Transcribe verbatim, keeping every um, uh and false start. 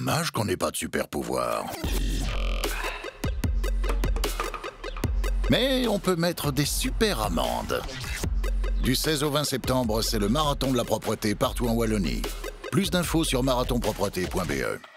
Dommage qu'on n'ait pas de super pouvoir. Mais on peut mettre des super amendes. Du seize au vingt septembre, c'est le marathon de la propreté partout en Wallonie. Plus d'infos sur marathon propreté point b e.